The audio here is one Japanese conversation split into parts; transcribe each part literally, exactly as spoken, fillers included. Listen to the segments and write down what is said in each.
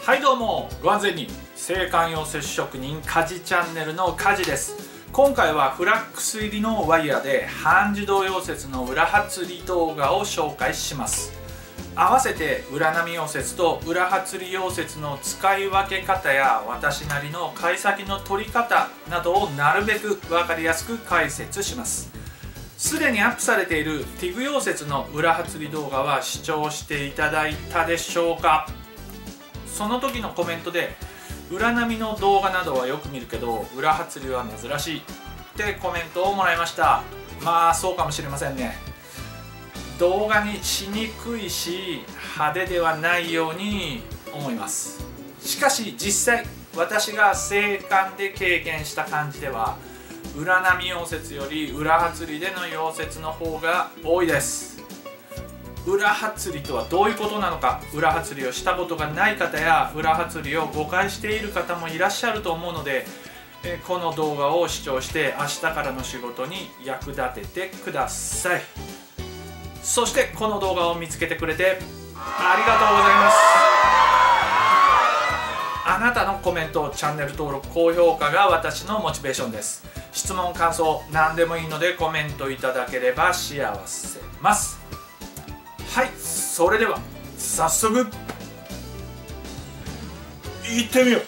はいどうも、ご安全に。制汗溶接職人カジチャンネルのカジです。今回はフラックス入りのワイヤーで半自動溶接の裏発り動画を紹介します。合わせて裏波溶接と裏発り溶接の使い分け方や私なりの貝先の取り方などをなるべく分かりやすく解説します。すでにアップされているティグ溶接の裏発り動画は視聴していただいたでしょうか。その時のコメントで裏波の動画などはよく見るけど裏発りは珍しいってコメントをもらいました。まあそうかもしれませんね。動画にしにくいし派手ではないように思います。しかし実際私が制汗で経験した感じでは裏波溶接より裏発りでの溶接の方が多いです。裏発りとはどういうことなのか、裏発りをしたことがない方や裏発りを誤解している方もいらっしゃると思うので、この動画を視聴して明日からの仕事に役立ててください。そしてこの動画を見つけてくれてありがとうございます。あなたのコメント、チャンネル登録、高評価が私のモチベーションです。質問、感想何でもいいのでコメントいただければ幸せます。はい、それでは早速いってみよう。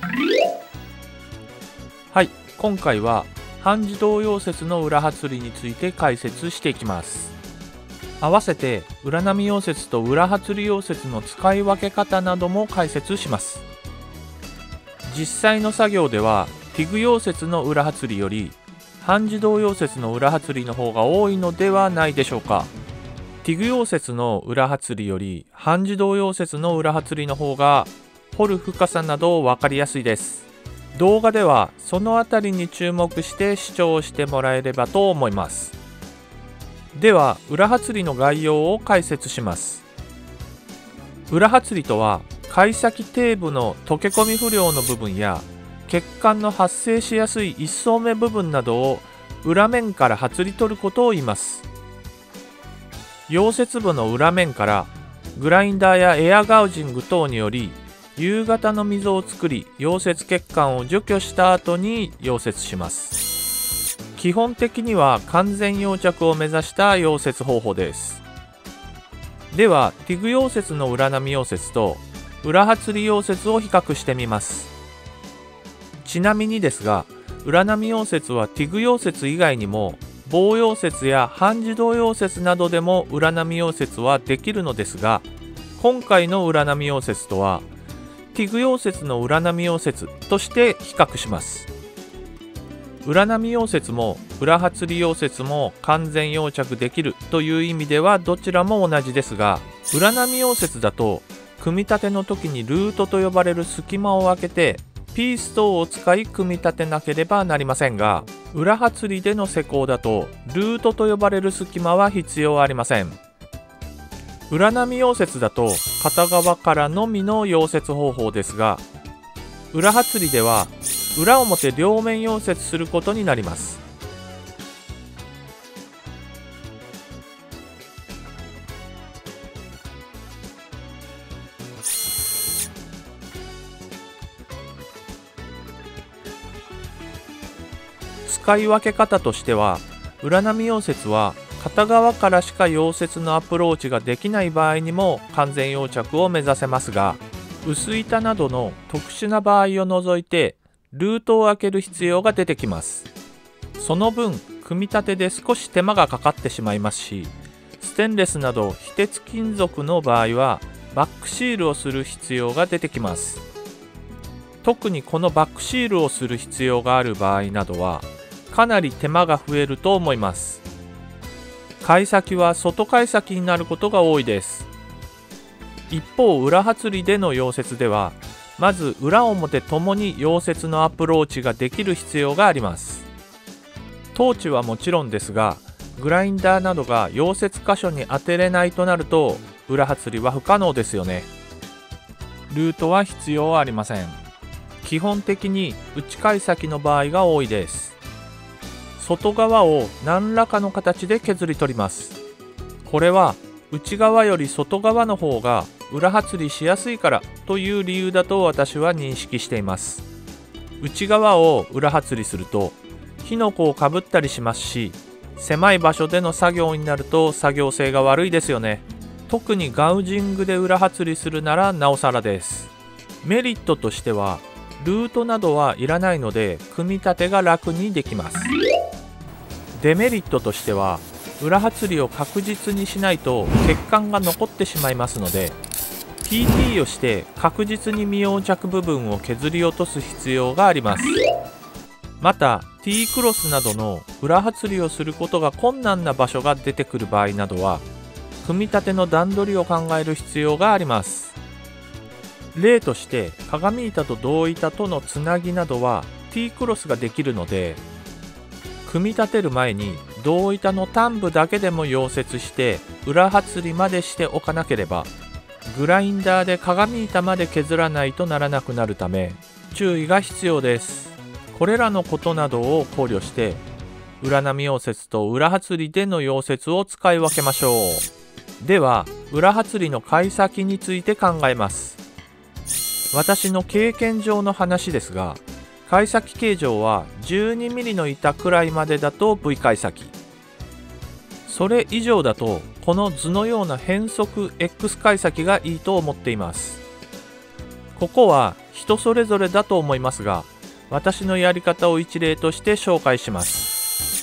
はい、今回は半自動溶接の裏発りについて解説していきます。合わせて裏波溶接と裏発り溶接の使い分け方なども解説します。実際の作業ではティグ溶接の裏発りより半自動溶接の裏発りの方が多いのではないでしょうか。ティグ溶接の裏発りより半自動溶接の裏発りの方が掘る深さなど分かりやすいです。動画ではそのあたりに注目して視聴してもらえればと思います。では裏発りの概要を解説します。裏発りとは貝先底部の溶け込み不良の部分や血管の発生しやすい一層目部分などを裏面から発り取ることを言います。溶接部の裏面からグラインダーやエアガウジング等により夕方の溝を作り溶接血管を除去した後に溶接します。基本的には完全溶着を目指した溶接方法です。ではティグ溶接の裏波溶接と裏発り溶接を比較してみます。ちなみにですが裏波溶接はティグ溶接以外にも棒溶接や半自動溶接などでも裏波溶接はできるのですが、今回の裏波溶接とはティグ溶接の裏波溶接として比較します。裏波溶接も裏発り溶接も完全溶着できるという意味ではどちらも同じですが、裏波溶接だと組み立ての時にルートと呼ばれる隙間を空けてピース等を使い組み立てなければなりませんが、裏発りでの施工だとルートと呼ばれる隙間は必要ありません。裏波溶接だと片側からのみの溶接方法ですが、裏発りでは裏表両面溶接することになります。使い分け方としては、裏波溶接は片側からしか溶接のアプローチができない場合にも完全溶着を目指せますが、薄板などの特殊な場合を除いてルートを開ける必要が出てきます。その分組み立てで少し手間がかかってしまいますし、ステンレスなど非鉄金属の場合はバックシールをする必要が出てきます。特にこのバックシールをする必要がある場合などはかなり手間が増えると思います。貝先は外貝先になることが多いです。一方裏発りでの溶接ではまず裏表ともに溶接のアプローチができる必要があります。トーチはもちろんですがグラインダーなどが溶接箇所に当てれないとなると裏発りは不可能ですよね。ルートは必要ありません。基本的に内貝先の場合が多いです。外側を何らかの形で削り取ります。これは内側より外側の方が裏発りしやすいからという理由だと私は認識しています。内側を裏発りすると火の粉をかぶったりしますし、狭い場所での作業になると作業性が悪いですよね。特にガウジングで裏発りするならなおさらです。メリットとしてはルートなどはいらないので組み立てが楽にできます。デメリットとしては裏発りを確実にしないと欠陥が残ってしまいますので ピーティー をして確実に未溶着部分を削り落とす必要があります。また T クロスなどの裏発りをすることが困難な場所が出てくる場合などは組み立ての段取りを考える必要があります。例として鏡板と胴板とのつなぎなどは T クロスができるので、組み立てる前に胴板の端部だけでも溶接して裏発りまでしておかなければグラインダーで鏡板まで削らないとならなくなるため注意が必要です。これらのことなどを考慮して裏波溶接と裏発りでの溶接を使い分けましょう。では裏発りの貝先について考えます。私の経験上の話ですが、貝先形状は じゅうにミリ の板くらいまでだと V 貝先、それ以上だとこの図のような変則 X 貝先がいいと思っています。ここは人それぞれだと思いますが、私のやり方を一例として紹介します。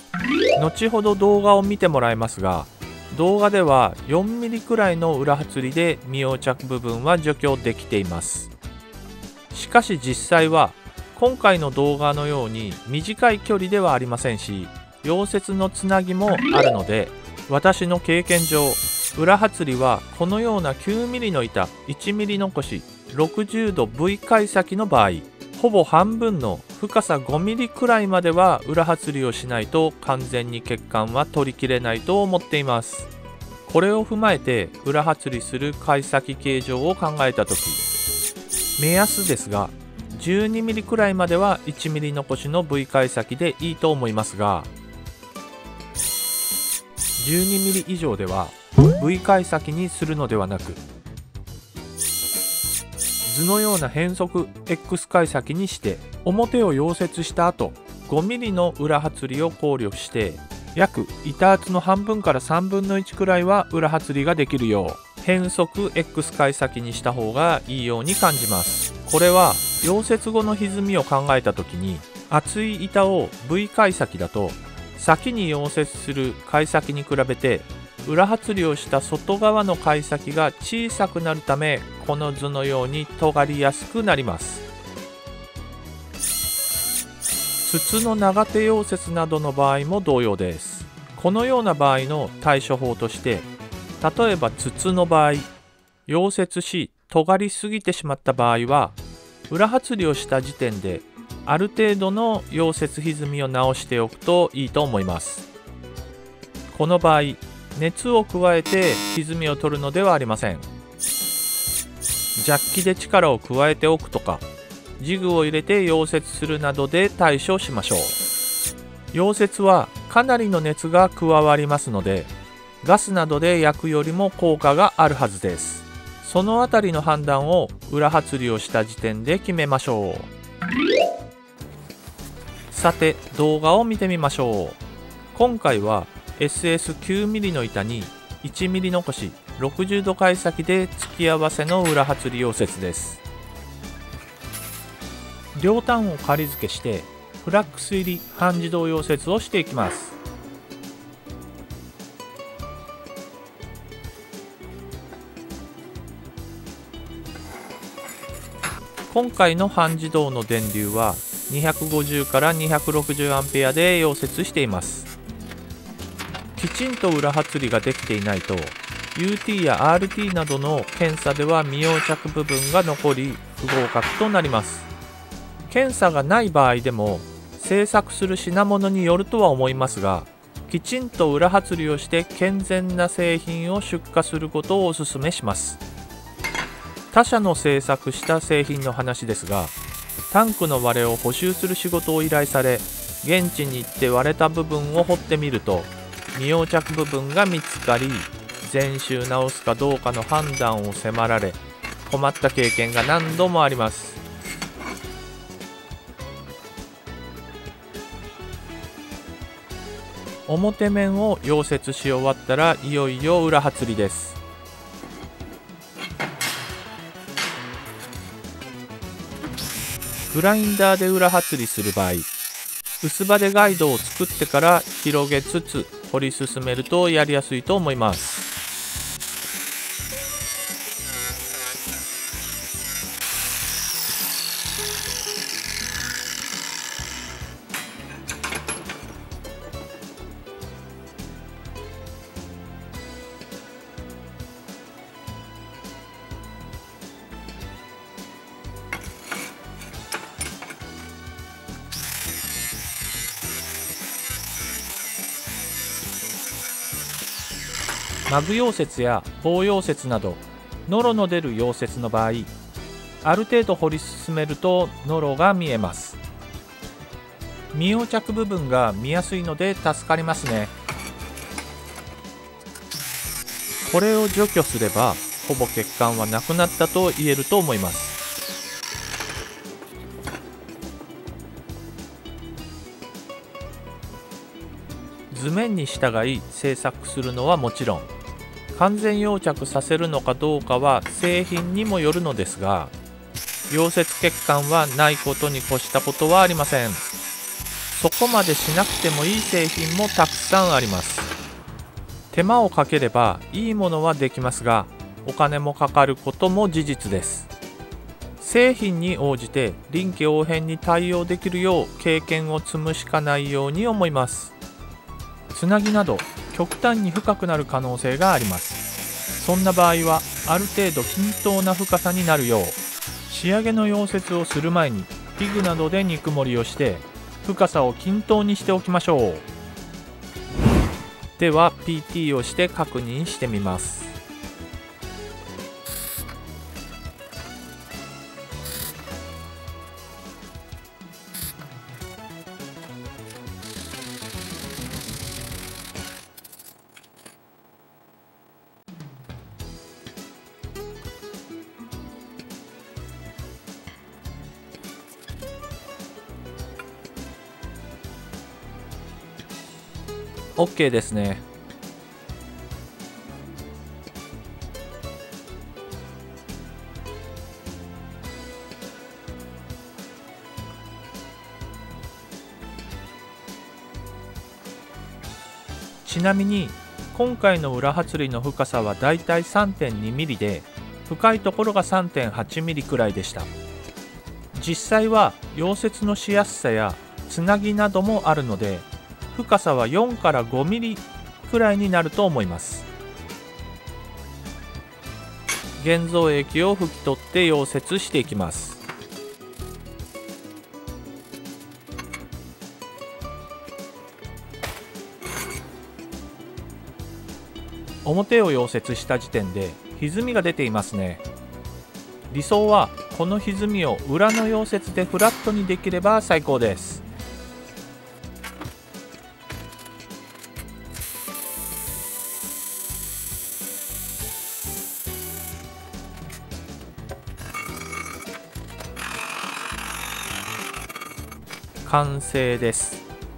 後ほど動画を見てもらいますが、動画では よんミリ くらいの裏発りで未溶着部分は除去できています。しかし実際は今回の動画のように短い距離ではありませんし、溶接のつなぎもあるので、私の経験上裏発りはこのような きゅうミリ の板いちミリ残しろくじゅうど V 貝先の場合、ほぼ半分の深さごミリくらいまでは裏発りをしないと完全に欠陥は取りきれないと思っています。これを踏まえて裏発りする貝先形状を考えたとき、目安ですが じゅうにミリ くらいまではいちミリ 残しの V 貝先でいいと思いますが、じゅうにミリ 以上では V 貝先にするのではなく、図のような変則 X 貝先にして表を溶接した後ごミリ の裏発りを考慮して約板厚の半分からさんぶんのいちくらいは裏発りができるよう変則 X 貝先にした方がいいように感じます。これは溶接後の歪みを考えた時に、厚い板を V 貝先だと先に溶接する貝先に比べて裏発りをした外側の貝先が小さくなるため、この図のように尖りやすくなります。筒の長手溶接などの場合も同様です。このような場合の対処法として、例えば筒の場合、溶接し尖りすぎてしまった場合は裏発りをした時点である程度の溶接歪みを直しておくといいと思います。この場合熱を加えて歪みを取るのではありません。ジャッキで力を加えておくとか、ジグを入れて溶接するなどで対処しましょう。溶接はかなりの熱が加わりますので、ガスなどで焼くよりも効果があるはずです。そのあたりの判断を裏発りをした時点で決めましょう。さて動画を見てみましょう。今回は エスエスきゅうミリ の板にいちミリ 残しろくじゅうど貝先で突き合わせの裏発り溶接です。両端を仮付けしてフラックス入り半自動溶接をしていきます。今回の半自動の電流はにひゃくごじゅうからにひゃくろくじゅうアンペアで溶接しています。きちんと裏発りができていないと ユーティー や アールティー などの検査では未溶着部分が残り不合格となります。検査がない場合でも製作する品物によるとは思いますが、きちんと裏発りをして健全な製品を出荷することをお勧めします。他社の製作した製品の話ですが、タンクの割れを補修する仕事を依頼され、現地に行って割れた部分を掘ってみると未溶着部分が見つかり、 全周直すかどうかの判断を迫られ、困った経験が何度もあります。表面を溶接し終わったらいよいよ裏はつりです。グラインダーで裏はつりする場合、薄刃でガイドを作ってから広げつつ掘り進めるとやりやすいと思います。マグ溶接や棒溶接などノロの出る溶接の場合、ある程度掘り進めるとノロが見えます。未溶着部分が見やすいので助かりますね。これを除去すればほぼ欠陥はなくなったと言えると思います。図面に従い製作するのはもちろん、完全溶着させるのかどうかは製品にもよるのですが、溶接欠陥はないことに越したことはありません。そこまでしなくてもいい製品もたくさんあります。手間をかければいいものはできますが、お金もかかることも事実です。製品に応じて臨機応変に対応できるよう経験を積むしかないように思います。つなぎなど極端に深くなる可能性があります。そんな場合はある程度均等な深さになるよう、仕上げの溶接をする前にピグなどで肉盛りをして深さを均等にしておきましょう。では ピーティー をして確認してみます。OK ですね。ちなみに今回の裏はつりの深さはだいたい さんてんにミリで、深いところが さんてんはちミリくらいでした。実際は溶接のしやすさやつなぎなどもあるので、深さはよんからごミリくらいになると思います。現像液を拭き取って溶接していきます。表を溶接した時点で歪みが出ていますね。理想はこの歪みを裏の溶接でフラットにできれば最高です。完成です。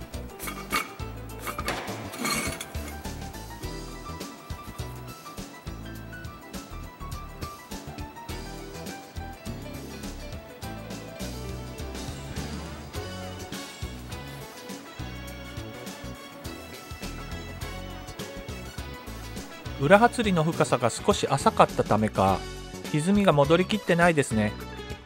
裏はつりの深さが少し浅かったためか、歪みが戻りきってないですね。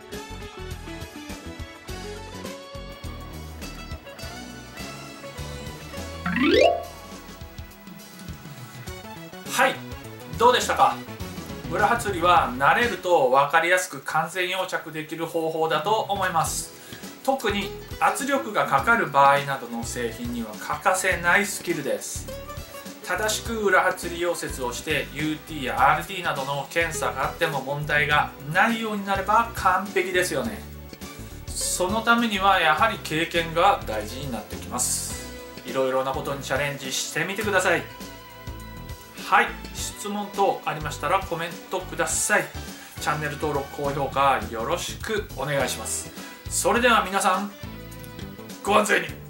はい、どうでしたか。裏はつりは慣れると分かりやすく完全溶着できる方法だと思います。特に圧力がかかる場合などの製品には欠かせないスキルです。正しく裏はつり溶接をして ユーティー や アールティー などの検査があっても問題がないようになれば完璧ですよね。そのためにはやはり経験が大事になってきます。いろいろなことにチャレンジしてみてください。 はい、質問等ありましたらコメントください。チャンネル登録高評価よろしくお願いします。それでは皆さんご安全に。